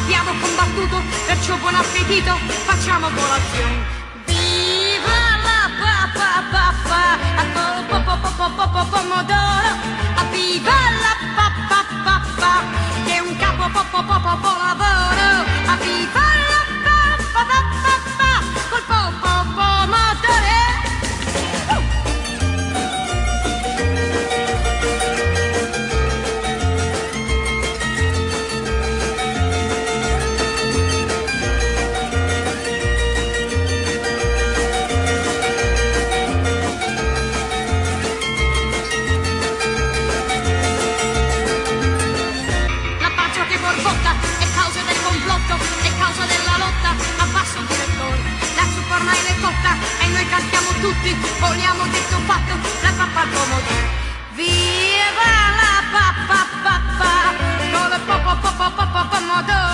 abbiamo combattuto, perciò buon appetito, facciamo colazione. Viva la pomodoro, viva la che è un capo lavoro, viva la col pomodoro. E noi cantiamo tutti, vogliamo detto fatto, la pappa al pomodoro. Viva la pappa, con il pomodoro.